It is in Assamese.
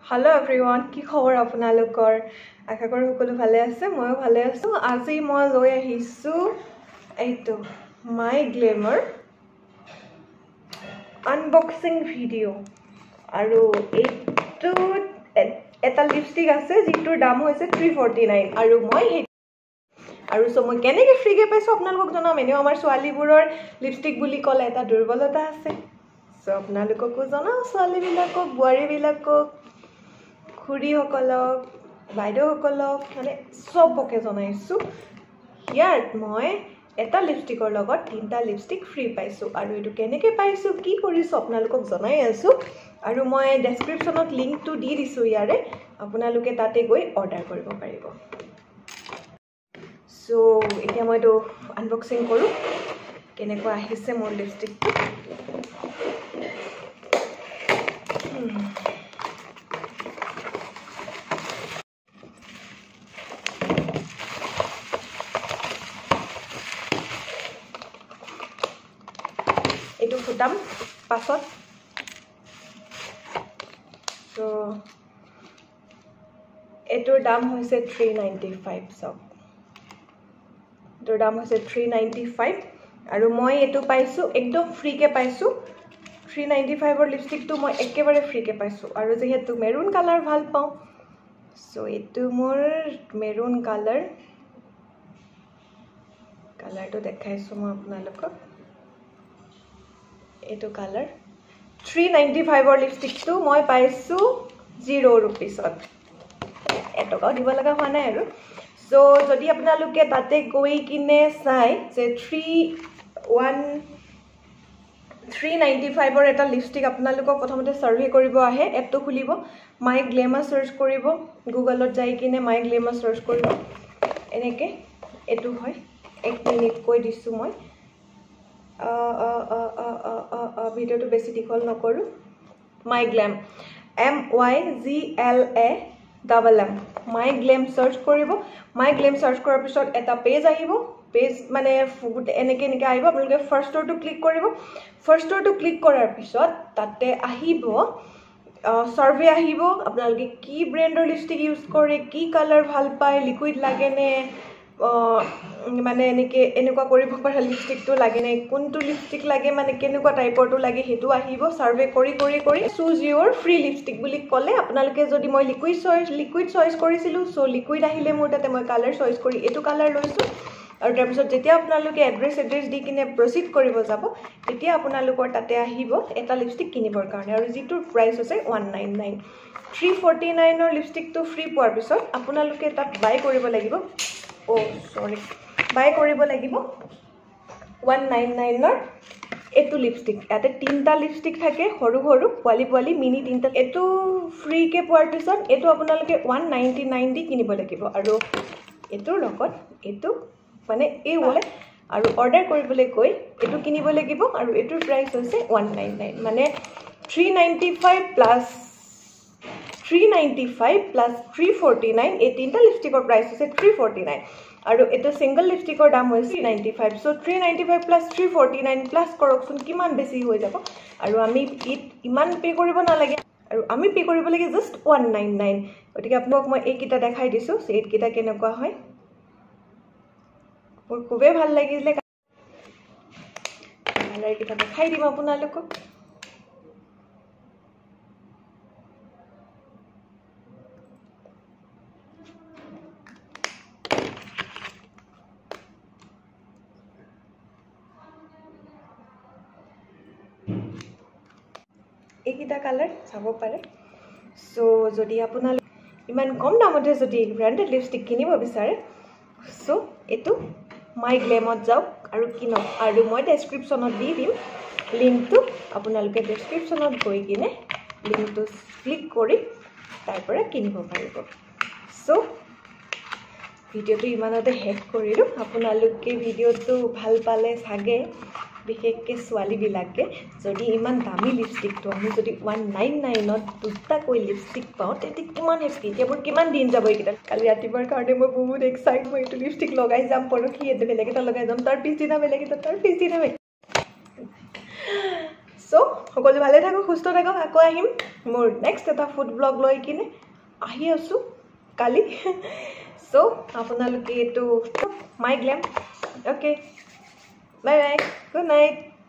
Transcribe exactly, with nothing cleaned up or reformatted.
Hello everyone, কি খবৰ আপোনালোকৰ? আশা কৰো সকলো ভালে আছে, ময়ো ভালে আছো। আজি মই লৈ আহিছো এইটো myglamm unboxing video আৰু এইটো এটা লিপষ্টিক আছে যিটোৰ দাম হৈছে three forty-nine আৰু মই আৰু সো মই কেনেকে ফ্ৰীকে পাইছো আপোনালোকক জনাম। এনেও আমাৰ ছোৱালীবোৰৰ লিপষ্টিক বুলি ক'লে এটা দুৰ্বলতা আছে, সো আপোনালোককো জনাও, ছোৱালীবিলাকক, বোৱাৰীবিলাকক, খুৰী সকলক, বাইদেউ সকলক, মানে সবকে জনাইছো। ইয়াত মই এটা লিপষ্টিকৰ লগত তিনটা লিপষ্টিক ফ্ৰী পাইছো আৰু এটো কেনেকে পাইছো, কি কৰিছো আপোনালোকক জনাই আছো। আৰু মই ডেসক্ৰিপচনত লিংকটো দি দিছো ইয়াৰে, আপোনালোকে তাতে গৈ অৰ্ডাৰ কৰিব পাৰিব। সো এতিয়া মই তো আনবক্সিং কৰো, কেনেকুৱা আহিছে মোৰ লিপষ্টিকটো। এইটো ফুটাম পাছত। সো এটোৰ দাম হৈছে three ninety-five। সব এটোৰ দাম হৈছে three ninety-five আৰু মই এটো পাইছো একদম ফ্ৰী কে পাইছো। three ninety-five ৰ লিপষ্টিকটো মই একেবাৰে ফ্ৰী কে পাইছো আৰু যেহেতু মেৰুন কালাৰ ভাল পাও, সো এটো মোৰ মেৰুন কালাৰ কালাৰটো দেখাইছো মই আপোনালোকক। এটো কালাৰ three ninety-five ৰ লিপষ্টিকটো মই পাইছো zero rupeesত, এটকাও দিব লগা হোৱা নাই আৰু। সো যদি আপোনালোকে তাতে গৈ কিনে চাই যে three ninety-five ৰ এটা লিপষ্টিক আপোনালোকক প্ৰথমতে সাৰ্ভে কৰিব আহে, এপটো খুলিব, myglamm সাৰ্চ কৰিব, গুগলত যাই কিনে myglamm সাৰ্চ কৰিব, এনেকে এটো হয়। এক মিনিট কৈ দিছো মই, আ আ আ আ আ ভিডিওটো বেছি দীঘল নকৰো। myglamm M Y G L A M M myglamm search কৰিব। myglamm সাৰ্চ কৰাৰ পিছত এটা পেজ আহিব, পেজ মানে এনেকে এনেকে আহিব। আপোনালোকে ফাৰ্ষ্টৰটো ক্লিক কৰিব। ফাৰ্ষ্টৰটো ক্লিক কৰাৰ পিছত তাতে আহিব সাৰ্ভে আহিব, আপোনালোকে কি ব্ৰ্যান্ডৰ লিপষ্টিক ইউজ কৰে, কি কালাৰ ভাল পায়, লিকুইড লাগে নে মানে এনেকে এনেকুৱা কৰিব পৰা লিপষ্টিকটো লাগে নে, কোনটো লিপষ্টিক লাগে, মানে কেনেকুৱা টাইপৰটো লাগে, হেতু আহিব। সাৰ্ভে কৰি কৰি কৰি চুজ ইউৰ ফ্ৰী লিপষ্টিক বুলি ক'লে আপোনালোকে, যদি মই লিকুইড চইচ লিকুইড চইচ কৰিছিলো, সো লিকুইড আহিলে মোৰ তাতে মই কালাৰ চইচ কৰি এটো কালাৰ লৈছো। আৰু তাৰ পিছত যেতিয়া আপোনালোকে এড্ৰেছ এড্ৰেছ দি কিনে প্ৰসিড কৰিব যাব, তেতিয়া আপোনালোকৰ তাতে আহিব এটা লিপষ্টিক কিনিবৰ কাৰণে, আৰু যিটোৰ প্ৰাইস হৈছে one ninety-nine। three forty-nine ৰ লিপষ্টিকটো ফ্ৰী পোৱাৰ পিছত আপোনালোকে তাত বাই কৰিব লাগিব, ও সৰি বাই কৰিব লাগিব one ninety-nine ৰ এটো লিপষ্টিক। ইয়াতে তিনটা লিপষ্টিক থাকে, সৰু সৰু পোৱালি পোৱালি মিনি তিনটা। এটো ফ্ৰী কে পোৱাৰ পিছত এটো আপোনালোকে one ninety-nine দি কিনিব লাগিব, আৰু এটোৰ লগত এটো মানে এই ওলে আৰু অৰ্ডাৰ কৰিবলৈ কৈ এটো কিনিব লাগিব, আৰু এটোৰ প্ৰাইস হৈছে one ninety-nine, মানে three ninety-five plus three ninety-five plus three forty-nine, এই তিনটা লিপষ্টিকৰ প্ৰাইস হৈছে three forty-nine, আৰু এটো সিঙ্গল লিপষ্টিকৰ দাম হৈছে three ninety-five। So three ninety-five plus three forty-nine plus কৰকচোন কিমান বেছি হৈ যাব, আৰু আমি ইমান পে কৰিব নালাগে, আৰু আমি পে কৰিব লাগে জাস্ট one ninety-nine। গতিকে আপোনাক মই এই কিটা দেখাই দিছো, এই কিটা কেনেকুৱা হয়। মোৰ খুবেই ভাল লাগিলে, কালাৰ কিটা দেখাই দিম আপোনালোকক। এইকিটা কালাৰ চাব পাৰে। সো যদি আপোনালোক ইমান কম দামতে যদি ব্র্যান্ডেড লিপষ্টিক কিনিব বিচাৰে, সো এটো myglammত যাওক আৰু কিনক, আৰু মই ডেসক্ৰিপচনত দি দিম লিংকটো। আপোনালোকে ডেসক্ৰিপচনত গৈ কিনে লিংকটো ক্লিক কৰি তাৰ পৰা কিনিব পাৰিব। সো ভিডিওটো ইমানতে শেষ কৰিলো। আপোনালোকে ভিডিওটো ভাল পালে চাগে, বিশেষকৈ ছোৱালীবিলাকে, যদি ইমান দামী লিপষ্টিকটো আমি যদি one ninety-nine ত দুটাকৈ লিপষ্টিক পাওঁ, তেতিয়া কিমান হেপি, এতিয়া মোৰ কিমান দিন যাব এইকেইটা। কালি ৰাতিপুৱাৰ কাৰণে মই বহুত এক্সাইট, মই এইটো লিপষ্টিক লগাই যাম, পৰহি এইটো বেলেগ এটা লগাই যাম, তাৰ পিছদিনা বেলেগ এটা, তাৰ পিছদিনা বেলেগ। সো সকলো ভালে থাকক সুস্থ থাকক আকৌ আহিম মোৰ নেক্সট এটা ফুড ব্লগ লৈ কিনে আহি আছো কালি সো আপোনালোকে এটো MyGlamm okay bye bye good night